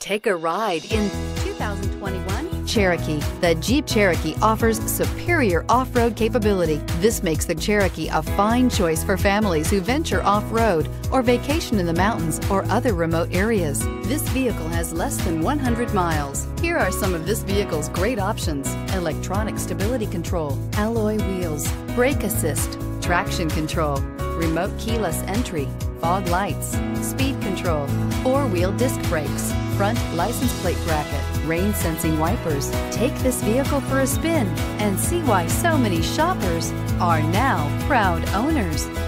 Take a ride in 2021 Cherokee. The Jeep Cherokee offers superior off-road capability. This makes the Cherokee a fine choice for families who venture off-road or vacation in the mountains or other remote areas. This vehicle has less than 100 miles. Here are some of this vehicle's great options: electronic stability control, alloy wheels, brake assist, traction control, remote keyless entry, fog lights, speed control, four-wheel disc brakes, front license plate bracket, rain sensing wipers. Take this vehicle for a spin and see why so many shoppers are now proud owners.